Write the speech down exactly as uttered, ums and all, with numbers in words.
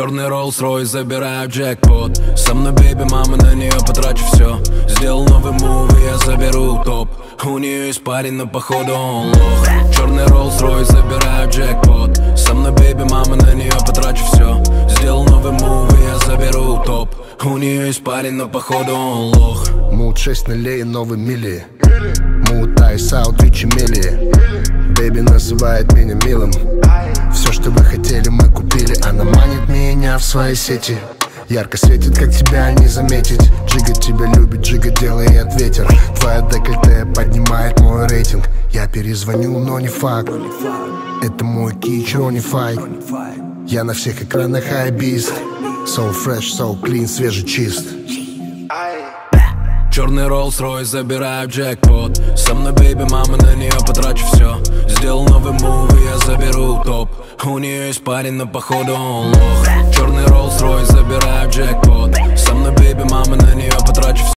Черный Rolls-Royce, забираю джекпот. Со мной бейби, мама, на нее потрачу все. Сделал новый мув, и я заберу топ. У нее есть парень, но походу он лох. Черный Rolls-Royce, забираю джекпот. Со мной бейби, мама, на нее потрачу все. Сделал новый мув, и я заберу топ. У нее есть парень, но походу он лох. Мут шесть нулей, новый мили. Мут айс аут, ричи мили. Бэйби называет меня милым. Все, что вы хотели, мы купили. Она манит меня в свои сети. Ярко светит, как тебя не заметить. Джига тебя любит, Джига делает ветер. Твоя декольте поднимает мой рейтинг. Я перезвоню, но не факт. Это мой кич, Ronnie Fight. Я на всех экранах хайбист. So fresh, so clean, свежий чист. Черный Rolls-Royce, забираю джекпот. Со мной бейби, мама, на нее потрачу все. Сделал новый мув, и я заберу топ. У нее есть парень, но походу он лох. Черный Rolls-Royce, забираю джекпот. Со мной бейби, мама, на нее потрачу все.